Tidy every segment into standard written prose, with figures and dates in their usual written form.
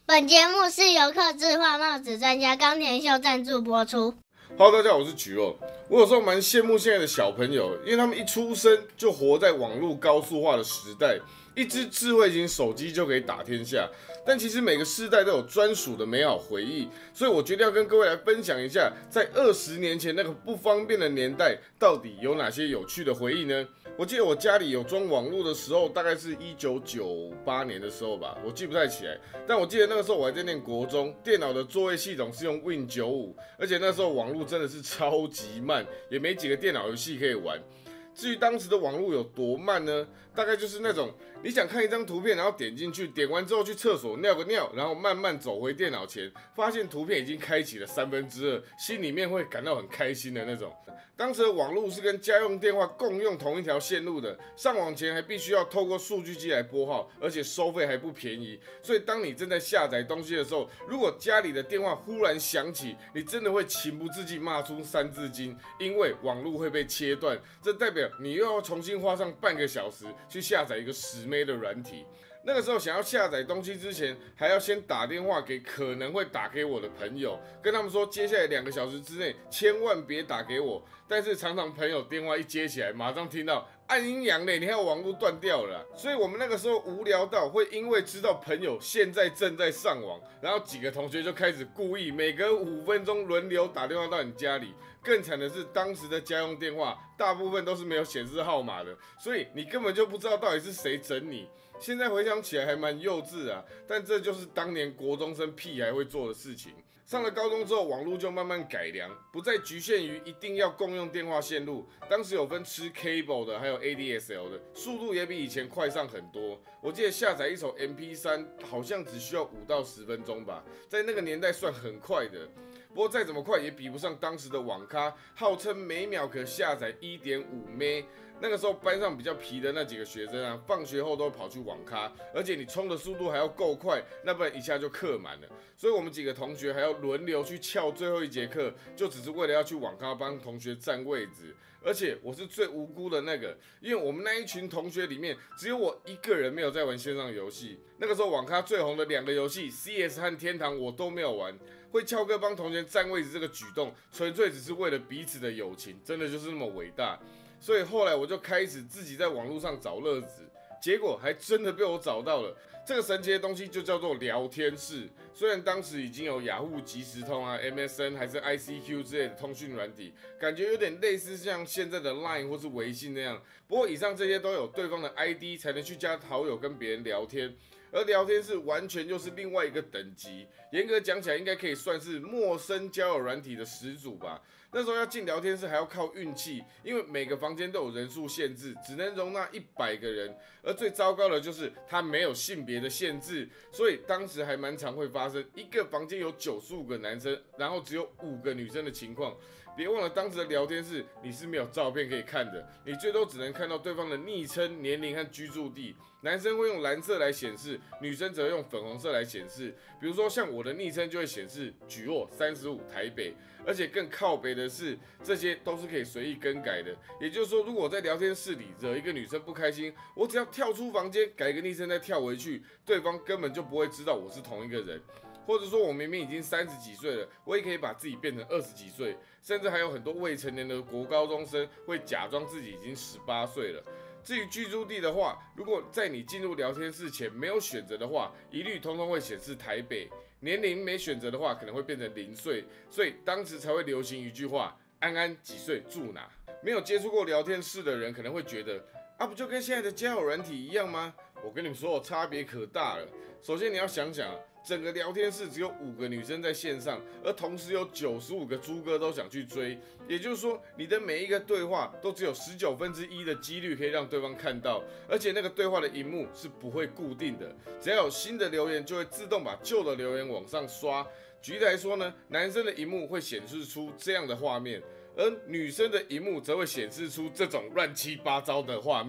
本节目是由客制化帽子专家冈田秀赞助播出。 Hello， 大家好，我是菊肉。我有时候蛮羡慕现在的小朋友，因为他们一出生就活在网络高速化的时代，一只智慧型手机就可以打天下。但其实每个世代都有专属的美好回忆，所以我决定要跟各位来分享一下，在20年前那个不方便的年代，到底有哪些有趣的回忆呢？我记得我家里有装网络的时候，大概是1998年的时候吧，我记不太起来。但我记得那个时候我还在念国中，电脑的作业系统是用 Win95，而且那时候网络真的是超级慢，也没几个电脑游戏可以玩。至于当时的网络有多慢呢？大概就是那种你想看一张图片，然后点进去，点完之后去厕所尿个尿，然后慢慢走回电脑前，发现图片已经开启了2/3，心里面会感到很开心的那种。当时的网络是跟家用电话共用同一条线路的，上网前还必须要透过数据机来拨号，而且收费还不便宜。所以当你正在下载东西的时候，如果家里的电话忽然响起，你真的会情不自禁骂出3字经，因为网络会被切断，这代表你又要重新花上半个小时去下载一个10M 的软体。那个时候想要下载东西之前，还要先打电话给可能会打给我的朋友，跟他们说接下来2个小时之内千万别打给我。但是常常朋友电话一接起来，马上听到按阴阳嘞，你还有网络断掉了所以我们那个时候无聊到会因为知道朋友现在正在上网，然后几个同学就开始故意每隔5分钟轮流打电话到你家里。更惨的是，当时的家用电话大部分都是没有显示号码的，所以你根本就不知道到底是谁整你。现在回想起来还蛮幼稚啊，但这就是当年国中生屁孩会做的事情。上了高中之后，网络就慢慢改良，不再局限于一定要共用电话线路。当时有分吃 cable 的，还有 ADSL 的，速度也比以前快上很多。我记得下载一首 MP3 好像只需要5到10分钟吧，在那个年代算很快的。不过再怎么快也比不上当时的网咖，号称每秒可下载1.5M。那个时候班上比较皮的那几个学生啊，放学后都跑去网咖，而且你冲的速度还要够快，那不然一下就课满了。所以我们几个同学还要轮流去翘最后1节课，就只是为了要去网咖帮同学占位置。而且我是最无辜的那个，因为我们那一群同学里面，只有我一个人没有在玩线上游戏。那个时候网咖最红的2个游戏 CS 和天堂我都没有玩。会翘课帮同学占位置这个举动，纯粹只是为了彼此的友情，真的就是那么伟大。所以后来我就开始自己在网络上找乐子，结果还真的被我找到了。这个神奇的东西就叫做聊天室。虽然当时已经有雅虎即时通啊、MSN 还是 ICQ 之类的通讯软体，感觉有点类似像现在的 Line 或是微信那样。不过以上这些都有对方的 ID 才能去加好友跟别人聊天。而聊天室完全就是另外一个等级，严格讲起来应该可以算是陌生交友软体的始祖吧。那时候要进聊天室还要靠运气，因为每个房间都有人数限制，只能容纳100个人。而最糟糕的就是它没有性别的限制，所以当时还蛮常会发生一个房间有95个男生，然后只有5个女生的情况。别忘了当时的聊天室你是没有照片可以看的，你最多只能看到对方的昵称、年龄和居住地。男生会用蓝色来显示，女生则用粉红色来显示。比如说像我的昵称就会显示举若35台北，而且更靠北的是，这些都是可以随意更改的。也就是说，如果我在聊天室里惹一个女生不开心，我只要跳出房间改个昵称再跳回去，对方根本就不会知道我是同一个人。或者说我明明已经30几岁了，我也可以把自己变成20几岁，甚至还有很多未成年的国高中生会假装自己已经18岁了。至于居住地的话，如果在你进入聊天室前没有选择的话，一律通通会显示台北。年龄没选择的话，可能会变成0岁。所以当时才会流行一句话：安安几岁住哪？没有接触过聊天室的人可能会觉得，啊，不就跟现在的交友软体一样吗？我跟你们说，差别可大了。首先你要想想，整个聊天室只有5个女生在线上，而同时有95个猪哥都想去追，也就是说，你的每一个对话都只有1/19的几率可以让对方看到，而且那个对话的荧幕是不会固定的，只要有新的留言就会自动把旧的留言往上刷。举例来说呢，男生的荧幕会显示出这样的画面，而女生的荧幕则会显示出这种乱七八糟的画面。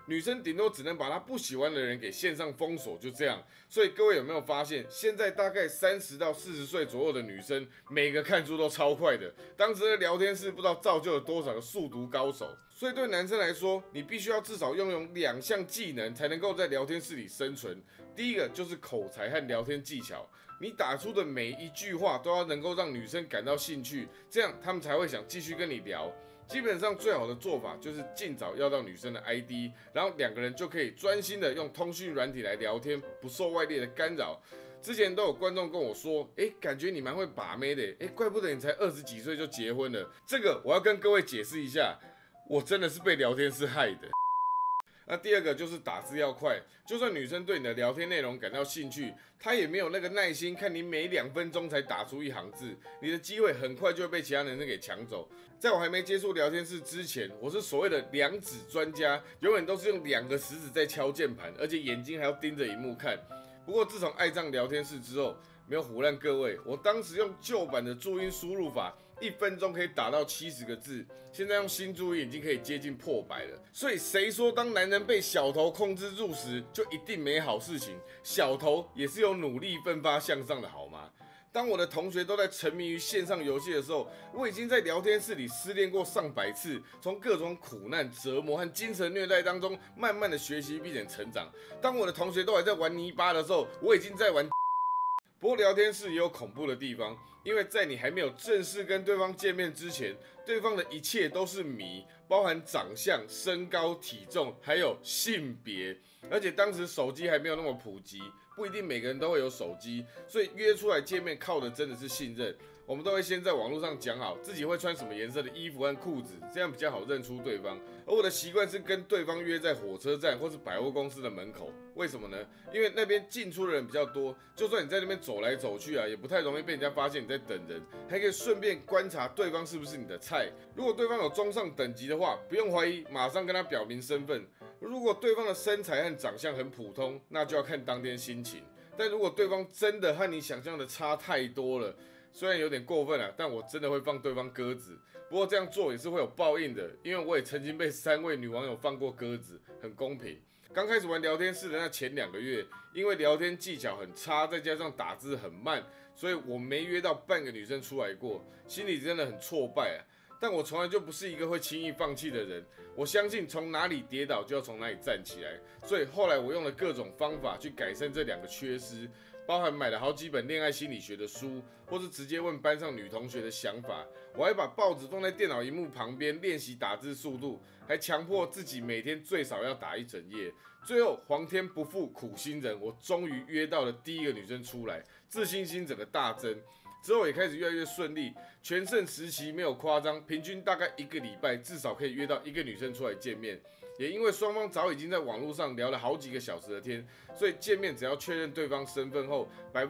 女生顶多只能把她不喜欢的人给线上封锁，就这样。所以各位有没有发现，现在大概30到40岁左右的女生，每个看书都超快的。当时的聊天室不知道造就了多少个速读高手。所以对男生来说，你必须要至少拥有2项技能才能够在聊天室里生存。第一个就是口才和聊天技巧，你打出的每一句话都要能够让女生感到兴趣，这样她们才会想继续跟你聊。基本上最好的做法就是尽早要到女生的 ID， 然后2个人就可以专心的用通讯软体来聊天，不受外力的干扰。之前都有观众跟我说，感觉你蛮会把妹的，怪不得你才20几岁就结婚了。这个我要跟各位解释一下，我真的是被聊天室害的。那第二个就是打字要快，就算女生对你的聊天内容感到兴趣，她也没有那个耐心看你每2分钟才打出1行字，你的机会很快就会被其他男生给抢走。在我还没接触聊天室之前，我是所谓的2指专家，永远都是用2个食指在敲键盘，而且眼睛还要盯着荧幕看。不过自从爱上聊天室之后，没有唬烂各位，我当时用旧版的注音输入法，1分钟可以打到70个字，现在用新注音已经可以接近破100了。所以谁说当男人被小头控制住时就一定没好事情？小头也是有努力奋发向上的好吗？当我的同学都在沉迷于线上游戏的时候，我已经在聊天室里失恋过上百次，从各种苦难、折磨和精神虐待当中，慢慢的学习并且成长。当我的同学都还在玩泥巴的时候，我已经在玩。不过聊天室也有恐怖的地方，因为在你还没有正式跟对方见面之前，对方的一切都是谜，包含长相、身高、体重，还有性别。而且当时手机还没有那么普及，不一定每个人都会有手机，所以约出来见面靠的真的是信任。我们都会先在网络上讲好自己会穿什么颜色的衣服和裤子，这样比较好认出对方。而我的习惯是跟对方约在火车站或是百货公司的门口，为什么呢？因为那边进出的人比较多，就算你在那边走来走去啊，也不太容易被人家发现你在等人，还可以顺便观察对方是不是你的菜。如果对方有中上等级的话，不用怀疑，马上跟他表明身份。如果对方的身材和长相很普通，那就要看当天心情。但如果对方真的和你想象的差太多了，虽然有点过分啊，但我真的会放对方鸽子。不过这样做也是会有报应的，因为我也曾经被3位女网友放过鸽子，很公平。刚开始玩聊天室的那前2个月，因为聊天技巧很差，再加上打字很慢，所以我没约到半个女生出来过，心里真的很挫败啊。但我从来就不是一个会轻易放弃的人，我相信从哪里跌倒就要从哪里站起来，所以后来我用了各种方法去改善这2个缺失，包含买了好几本恋爱心理学的书，或是直接问班上女同学的想法，我还把报纸放在电脑萤幕旁边练习打字速度，还强迫自己每天最少要打1整夜。最后皇天不负苦心人，我终于约到了第1个女生出来，自信心整个大增。之后也开始越来越顺利，全盛时期没有夸张，平均大概1个礼拜至少可以约到1个女生出来见面。也因为双方早已经在网络上聊了好几个小时的天，所以见面只要确认对方身份后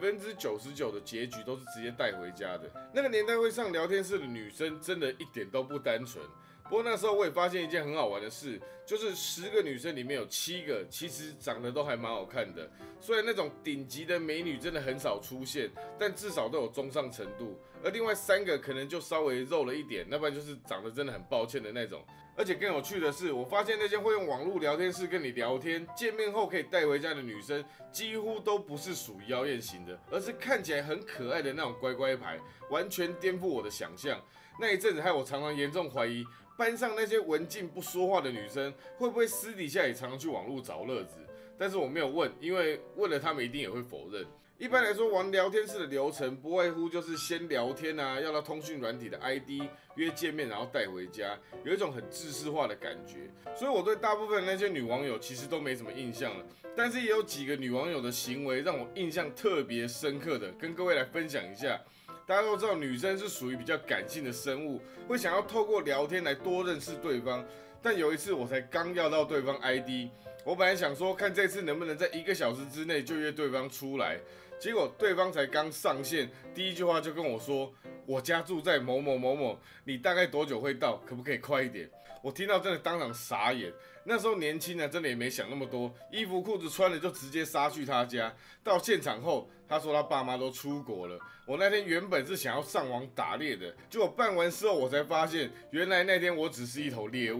，99%的结局都是直接带回家的。那个年代会上聊天室的女生真的一点都不单纯。不过那时候我也发现一件很好玩的事，就是10个女生里面有7个其实长得都还蛮好看的。虽然那种顶级的美女真的很少出现，但至少都有中上程度。而另外3个可能就稍微肉了一点，要不然就是长得真的很抱歉的那种。而且更有趣的是，我发现那些会用网络聊天室跟你聊天，见面后可以带回家的女生，几乎都不是属于妖艳型的，而是看起来很可爱的那种乖乖牌，完全颠覆我的想象。那一阵子害我常常严重怀疑，班上那些文静不说话的女生，会不会私底下也常常去网络找乐子？但是我没有问，因为问了他们一定也会否认。一般来说，玩聊天室的流程不外乎就是先聊天啊，要到通讯软体的 ID 约见面，然后带回家，有一种很制式化的感觉。所以我对大部分的那些女网友其实都没什么印象了，但是也有几个女网友的行为让我印象特别深刻的，跟各位来分享一下。大家都知道，女生是属于比较感性的生物，会想要透过聊天来多认识对方。但有一次我才刚要到对方 ID， 我本来想说看这次能不能在1个小时之内就约对方出来，结果对方才刚上线，第一句话就跟我说：“我家住在某某某某，你大概多久会到？可不可以快一点？”我听到真的当场傻眼。那时候年轻啊，真的也没想那么多，衣服裤子穿了就直接杀去他家。到现场后，他说他爸妈都出国了。我那天原本是想要上网打猎的，结果办完事后我才发现，原来那天我只是一头猎物。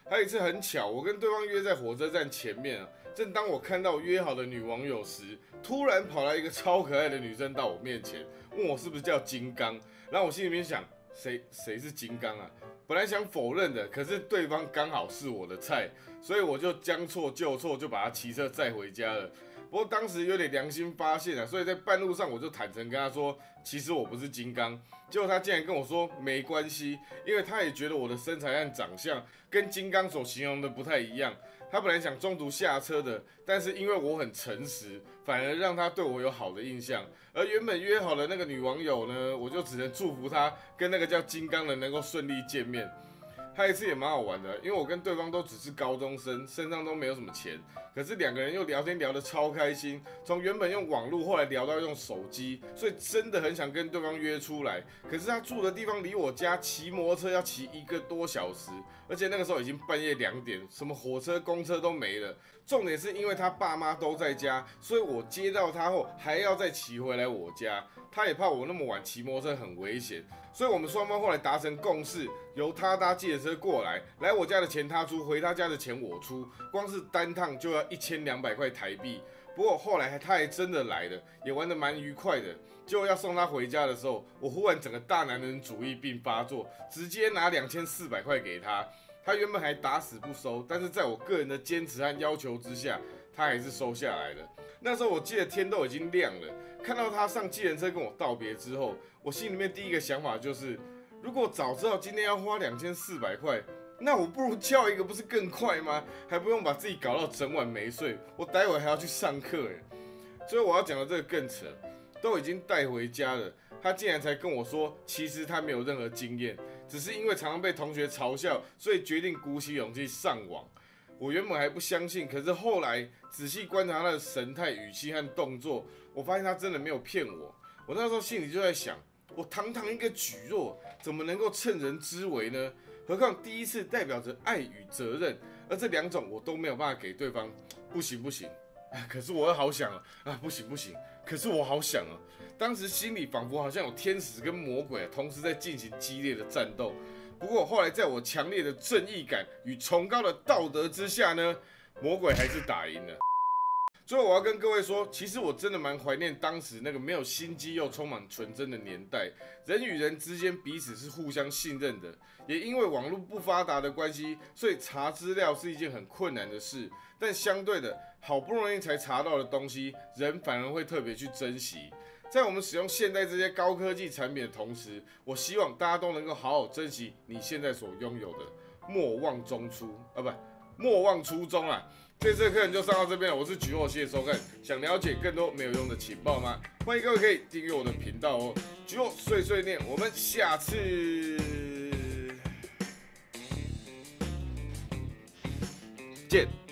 还有一次很巧，我跟对方约在火车站前面啊，正当我看到约好的女网友时，突然跑来一个超可爱的女生到我面前，问我是不是叫金刚。然后我心里面想，谁是金刚啊？本来想否认的，可是对方刚好是我的菜，所以我就将错就错，就把他骑车载回家了。不过当时有点良心发现啊，所以在半路上我就坦诚跟他说，其实我不是金刚。结果他竟然跟我说没关系，因为他也觉得我的身材和长相跟金刚所形容的不太一样。他本来想中途下车的，但是因为我很诚实，反而让他对我有好的印象。而原本约好的那个女网友呢，我就只能祝福她跟那个叫金刚的能够顺利见面。还有一次也蛮好玩的，因为我跟对方都只是高中生，身上都没有什么钱，可是两个人又聊天聊得超开心，从原本用网络，后来聊到用手机，所以真的很想跟对方约出来。可是他住的地方离我家骑摩托车要骑1个多小时，而且那个时候已经半夜2点，什么火车、公车都没了。重点是因为他爸妈都在家，所以我接到他后还要再骑回来我家。他也怕我那么晚骑摩托车很危险，所以我们双方后来达成共识，由他搭计程车过来我家的钱他出，回他家的钱我出，光是单趟就要1200块台币。不过后来他还真的来了，也玩得蛮愉快的。结果要送他回家的时候，我忽然整个大男人主义病发作，直接拿2400块给他。他原本还打死不收，但是在我个人的坚持和要求之下，他还是收下来了。那时候我记得天都已经亮了，看到他上计程车跟我道别之后，我心里面第一个想法就是，如果早知道今天要花2400块，那我不如叫一个不是更快吗？还不用把自己搞到整晚没睡，我待会还要去上课耶。所以我要讲的这个更扯，都已经带回家了，他竟然才跟我说，其实他没有任何经验，只是因为常常被同学嘲笑，所以决定鼓起勇气上网。我原本还不相信，可是后来仔细观察他的神态、语气和动作，我发现他真的没有骗我。我那时候心里就在想，我堂堂一个举弱，怎么能够趁人之危呢？何况第一次代表着爱与责任，而这2种我都没有办法给对方，不行不行。可是我又好想不行不行，可是我好想当时心里仿佛好像有天使跟魔鬼同时在进行激烈的战斗。不过后来在我强烈的正义感与崇高的道德之下呢，魔鬼还是打赢了。最后我要跟各位说，其实我真的蛮怀念当时那个没有心机又充满纯真的年代，人与人之间彼此是互相信任的。也因为网络不发达的关系，所以查资料是一件很困难的事。但相对的，好不容易才查到的东西，人反而会特别去珍惜。在我们使用现代这些高科技产品的同时，我希望大家都能够好好珍惜你现在所拥有的，莫忘中初莫忘初衷啊！这次的课程就上到这边了，我是橘肉，谢谢收看。想了解更多没有用的情报吗？欢迎各位可以订阅我的频道哦。橘肉碎碎念，我们下次见。